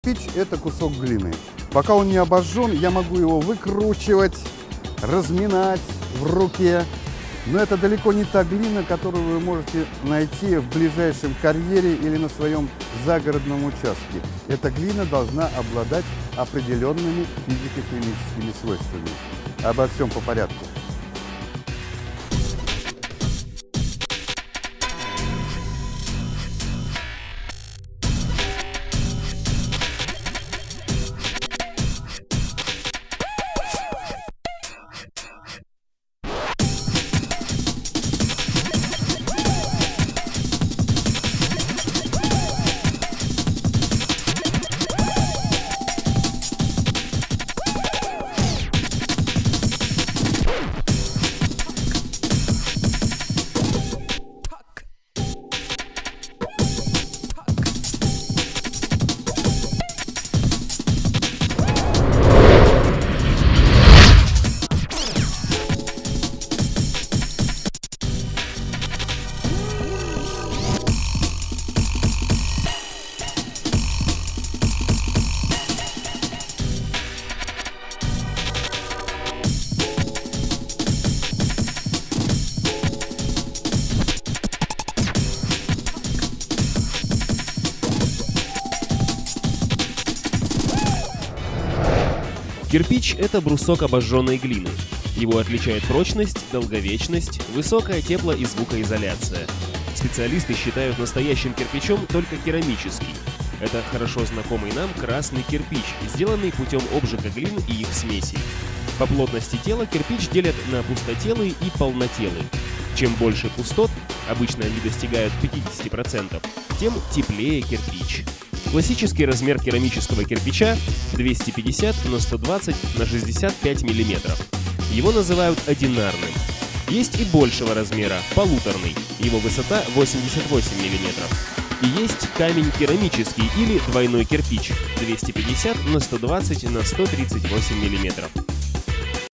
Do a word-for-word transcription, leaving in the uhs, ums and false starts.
Кирпич – это кусок глины. Пока он не обожжен, я могу его выкручивать, разминать в руке. Но это далеко не та глина, которую вы можете найти в ближайшем карьере или на своем загородном участке. Эта глина должна обладать определенными физико-химическими свойствами. Обо всем по порядку. Кирпич – это брусок обожженной глины. Его отличает прочность, долговечность, высокая тепло- и звукоизоляция. Специалисты считают настоящим кирпичом только керамический. Это хорошо знакомый нам красный кирпич, сделанный путем обжига глин и их смесей. По плотности тела кирпич делят на пустотелый и полнотелый. Чем больше пустот, обычно они достигают пятидесяти процентов, тем теплее кирпич. Классический размер керамического кирпича двести пятьдесят на сто двадцать на шестьдесят пять миллиметров. Его называют одинарным. Есть и большего размера, полуторный. Его высота восемьдесят восемь миллиметров. И есть камень керамический или двойной кирпич двести пятьдесят на сто двадцать на сто тридцать восемь миллиметров.